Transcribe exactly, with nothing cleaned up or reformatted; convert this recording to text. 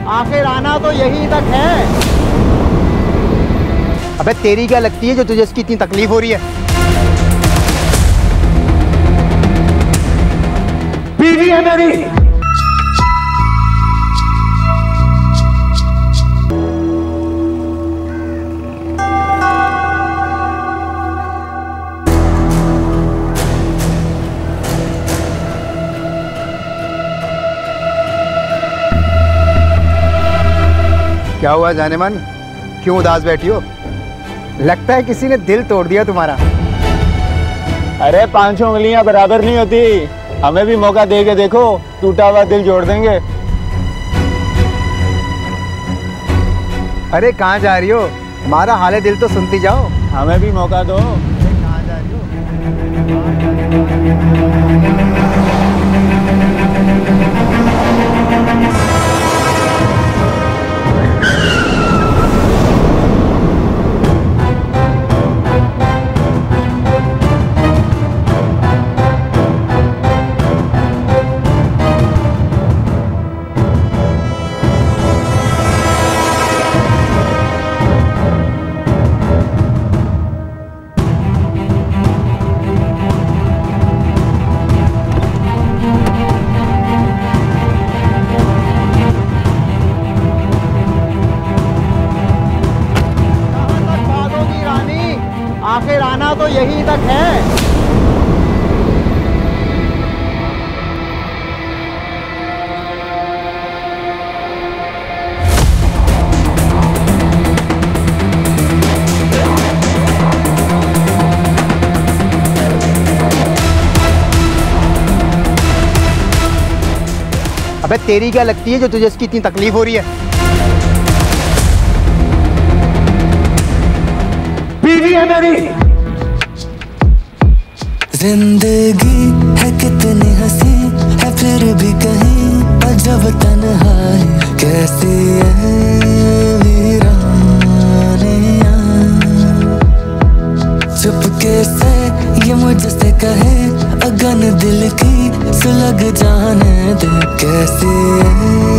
आखिर आना तो यही तक है। अबे तेरी क्या लगती है जो तुझे इसकी इतनी तकलीफ हो रही है? बीवी है मेरी। क्या हुआ जाने मन, क्यों उदास बैठी हो? लगता है किसी ने दिल तोड़ दिया तुम्हारा। अरे पांचों उंगलियां बराबर नहीं होती, हमें भी मौका दे के देखो, टूटा हुआ दिल जोड़ देंगे। अरे कहाँ जा रही हो? हमारा हाले दिल तो सुनती जाओ। हमें भी मौका दो। कहाँ जा रही हो? आखिर आना तो यही तक है। अबे तेरी क्या लगती है जो तुझे इसकी इतनी तकलीफ हो रही है? बीवी है मेरी। जिंदगी है कितनी हंसी है फिर भी कहीं अजब तन्हाई कैसी है वीरानियां। चुपके से ये मुझसे कहे अगन दिल की सुलग जाने दे कैसी है